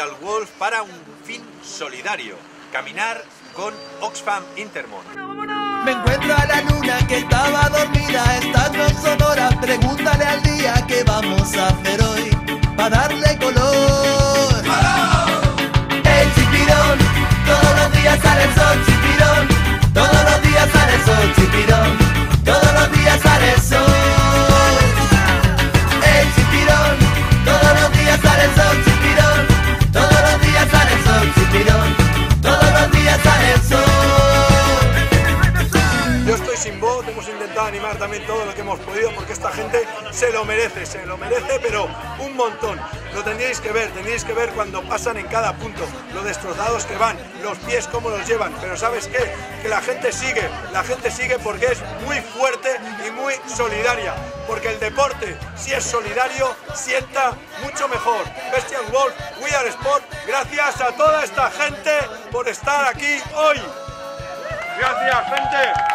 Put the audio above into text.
Bestial Wolf para un fin solidario: caminar con Oxfam Intermón. Me encuentro a la luna que estaba dormida, estas no son horas, pregúntale al día qué vamos a hacer hoy, para darle color. El chipirón, todos los días sale el sol, chipirón, todos los días sale el sol, chipirón, todos los días sale el sol. El chipirón, todos los días sale el sol, chipirón, todos los días sale el sol, chipirón, todos los días sale el sol. Yo estoy sin voz, hemos intentado animar también todo lo que hemos podido porque esta gente se lo merece, pero un montón. Lo tendríais que ver cuando pasan en cada punto, lo destrozados que van, los pies cómo los llevan, pero ¿sabes qué? Que la gente sigue porque es muy fuerte y muy solidaria, porque el deporte, si es solidario, sienta mucho mejor. Bestial Wolf, We Are Sport, gracias a toda esta gente por estar aquí hoy. Gracias, gente.